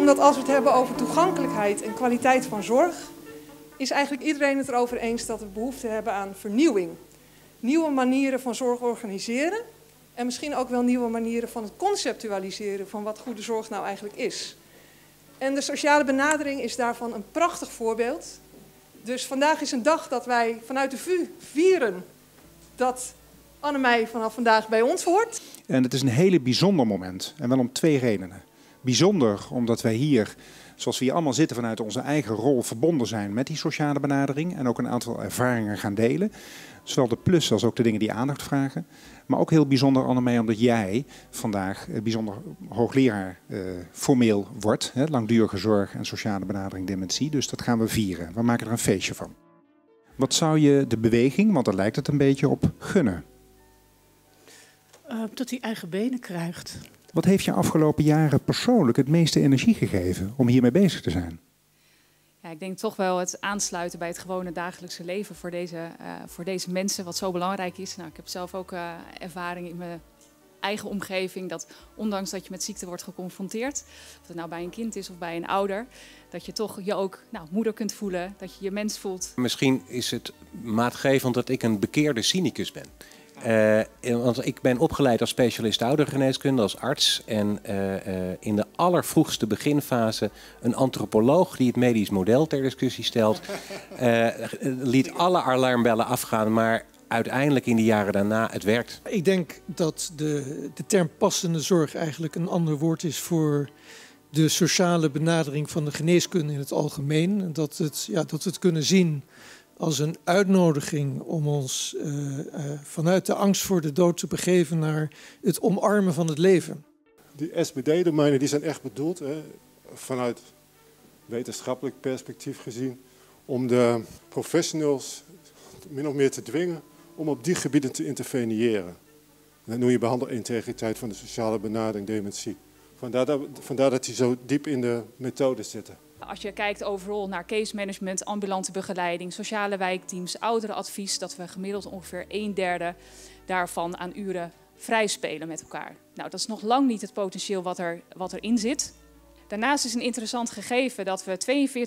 Omdat als we het hebben over toegankelijkheid en kwaliteit van zorg, is eigenlijk iedereen het erover eens dat we behoefte hebben aan vernieuwing. Nieuwe manieren van zorg organiseren en misschien ook wel nieuwe manieren van het conceptualiseren van wat goede zorg nou eigenlijk is. En de sociale benadering is daarvan een prachtig voorbeeld. Dus vandaag is een dag dat wij vanuit de VU vieren dat Annemij vanaf vandaag bij ons hoort. En het is een hele bijzonder moment. En wel om 2 redenen. Bijzonder omdat wij hier, zoals we hier allemaal zitten, vanuit onze eigen rol verbonden zijn met die sociale benadering. En ook een aantal ervaringen gaan delen. Zowel de plus als ook de dingen die aandacht vragen. Maar ook heel bijzonder, Annemij, omdat jij vandaag bijzonder hoogleraar formeel wordt. Hè, langdurige zorg en sociale benadering dementie. Dus dat gaan we vieren. We maken er een feestje van. Wat zou je de beweging, want daar lijkt het een beetje op, gunnen? Dat hij eigen benen krijgt. Wat heeft je afgelopen jaren persoonlijk het meeste energie gegeven om hiermee bezig te zijn? Ja, ik denk toch wel het aansluiten bij het gewone dagelijkse leven voor deze mensen, wat zo belangrijk is. Nou, ik heb zelf ook ervaring in mijn eigen omgeving, dat ondanks dat je met ziekte wordt geconfronteerd, of het nou bij een kind is of bij een ouder, dat je toch je ook moeder kunt voelen, dat je je mens voelt. Misschien is het maatgevend dat ik een bekeerde cynicus ben. Want ik ben opgeleid als specialist oudergeneeskunde, als arts. En in de allervroegste beginfase een antropoloog die het medisch model ter discussie stelt, liet alle alarmbellen afgaan, maar uiteindelijk in de jaren daarna, het werkt. Ik denk dat de term passende zorg eigenlijk een ander woord is voor de sociale benadering van de geneeskunde in het algemeen. Dat we het kunnen zien als een uitnodiging om ons vanuit de angst voor de dood te begeven naar het omarmen van het leven. Die SBD-domeinen die zijn echt bedoeld, vanuit wetenschappelijk perspectief gezien, om de professionals min of meer te dwingen om op die gebieden te interveneren. En dat noem je behandelintegriteit van de sociale benadering dementie. Vandaar dat die zo diep in de methode zitten. Als je kijkt overal naar case management, ambulante begeleiding, sociale wijkteams, ouderenadvies, dat we gemiddeld ongeveer 1/3 daarvan aan uren vrij spelen met elkaar. Nou, dat is nog lang niet het potentieel wat erin zit. Daarnaast is een interessant gegeven dat we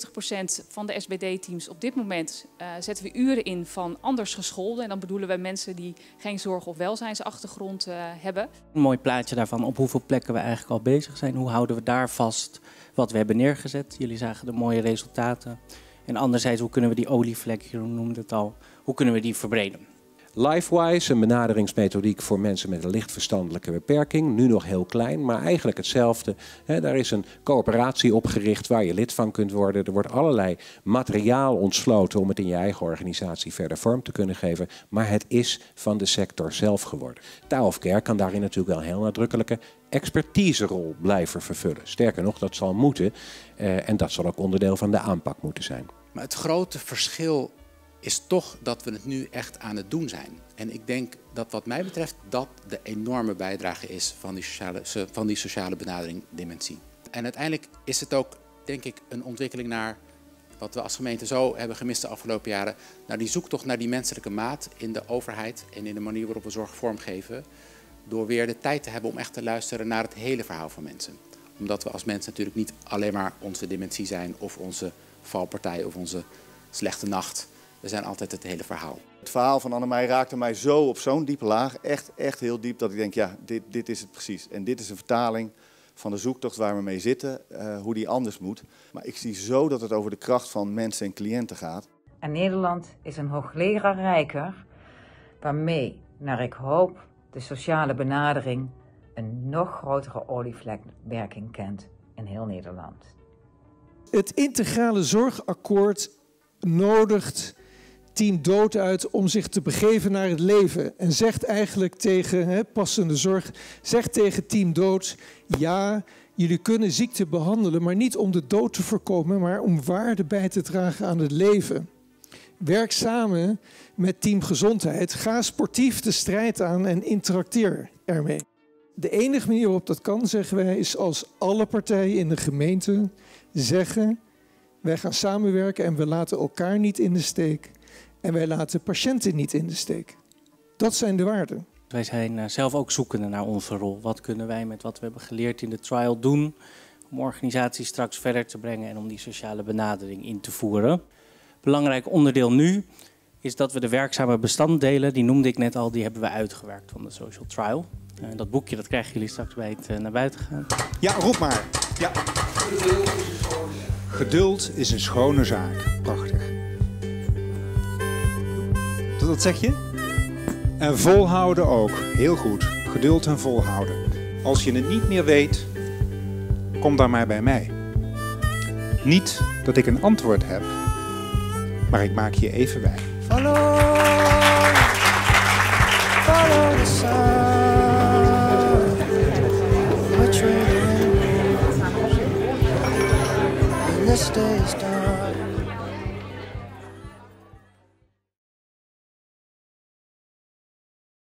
42% van de SBD-teams op dit moment zetten we uren in van anders gescholden. En dan bedoelen we mensen die geen zorg- of welzijnsachtergrond hebben. Een mooi plaatje daarvan op hoeveel plekken we eigenlijk al bezig zijn. Hoe houden we daar vast wat we hebben neergezet? Jullie zagen de mooie resultaten. En anderzijds, hoe kunnen we die olievlek, Jeroen noemde het al, hoe kunnen we die verbreden? LifeWise, een benaderingsmethodiek voor mensen met een licht verstandelijke beperking. Nu nog heel klein, maar eigenlijk hetzelfde. Daar is een coöperatie opgericht waar je lid van kunt worden. Er wordt allerlei materiaal ontsloten om het in je eigen organisatie verder vorm te kunnen geven. Maar het is van de sector zelf geworden. Tower of Care kan daarin natuurlijk wel een heel nadrukkelijke expertiserol blijven vervullen. Sterker nog, dat zal moeten. En dat zal ook onderdeel van de aanpak moeten zijn. Maar het grote verschil is toch dat we het nu echt aan het doen zijn. En ik denk dat wat mij betreft dat de enorme bijdrage is van die sociale benadering dementie. En uiteindelijk is het ook, denk ik, een ontwikkeling naar wat we als gemeente zo hebben gemist de afgelopen jaren. Naar die zoektocht naar die menselijke maat in de overheid en in de manier waarop we zorg vormgeven. Door weer de tijd te hebben om echt te luisteren naar het hele verhaal van mensen. Omdat we als mensen natuurlijk niet alleen maar onze dementie zijn of onze valpartij of onze slechte nacht. We zijn altijd het hele verhaal. Het verhaal van Annemij raakte mij zo op zo'n diepe laag, echt heel diep, dat ik denk, ja, dit is het precies. En dit is een vertaling van de zoektocht waar we mee zitten, hoe die anders moet. Maar ik zie zo dat het over de kracht van mensen en cliënten gaat. En Nederland is een hoogleraar rijker, waarmee, naar ik hoop, de sociale benadering een nog grotere olievlekwerking kent in heel Nederland. Het integrale zorgakkoord nodigt Team Dood uit om zich te begeven naar het leven. En zegt eigenlijk tegen passende zorg, zegt tegen Team Dood, ja, jullie kunnen ziekte behandelen, maar niet om de dood te voorkomen, maar om waarde bij te dragen aan het leven. Werk samen met Team Gezondheid, ga sportief de strijd aan en interacteer ermee. De enige manier waarop dat kan, zeggen wij, is als alle partijen in de gemeente zeggen, wij gaan samenwerken en we laten elkaar niet in de steek. En wij laten patiënten niet in de steek. Dat zijn de waarden. Wij zijn zelf ook zoekende naar onze rol. Wat kunnen wij met wat we hebben geleerd in de trial doen? om organisaties straks verder te brengen en om die sociale benadering in te voeren. Belangrijk onderdeel nu is dat we de werkzame bestanddelen, die noemde ik net al, die hebben we uitgewerkt van de Social Trial. Dat boekje dat krijgen jullie straks bij het naar buiten gaan. Ja, roep maar. Ja. Geduld is een schone zaak. Prachtig. Dat zeg je? En volhouden ook. Heel goed. Geduld en volhouden. Als je het niet meer weet, kom dan maar bij mij. Niet dat ik een antwoord heb, maar ik maak je even bij. Follow the sun, which way and this day is done.